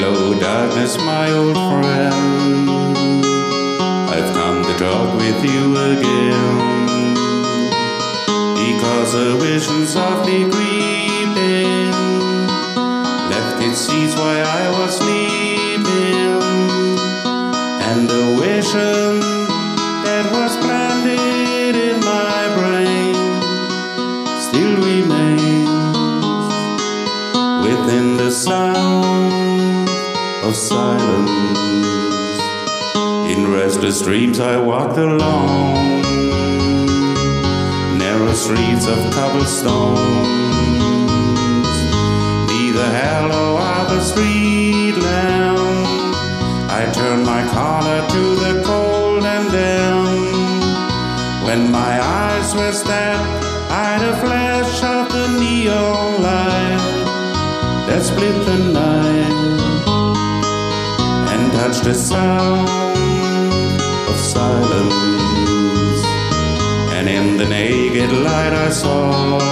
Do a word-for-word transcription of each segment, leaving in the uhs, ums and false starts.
Hello, darkness, my old friend. I've come to talk with you again, because a vision softly creeping left its seeds while I was sleeping, and the vision that was planted in my brain still remains within the sound of silence. In restless dreams I walked along narrow streets of cobblestones, neither hello or the street lamp. I turned my collar to the cold and damp. When my eyes were stabbed by the flash of the neon light that split the night and touched the sound of silence. And in the naked light I saw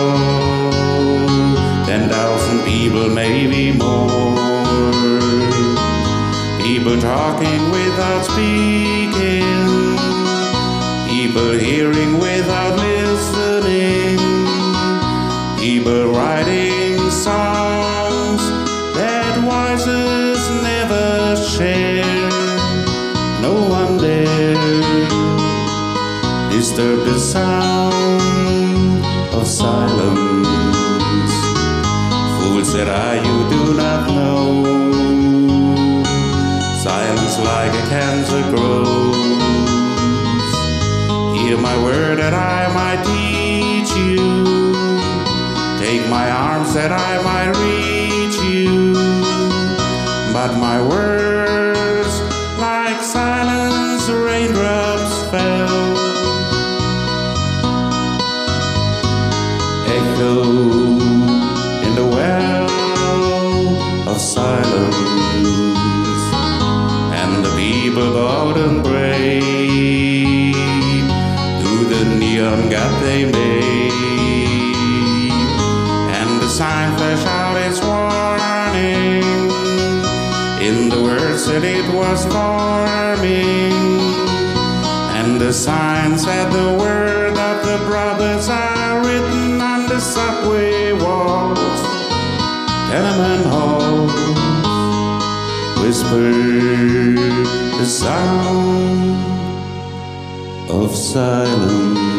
ten thousand people, maybe more, people talking without speaking, people hearing without listening, people writing songs that voices never share. No one dare disturb the sound of silence. Fools that I, you do not know, silence like a cancer grows. Hear my word that I might teach you, take my arms that I might reach you, but my words like silence raindrops fell, echo in the well of silence, and the people bowed and prayed to the neon god they made, and the sign flashed out its warning in the words that it was forming, and the sign said the word of the brothers are written on the subway walls, tenement halls, whisper the sound of silence.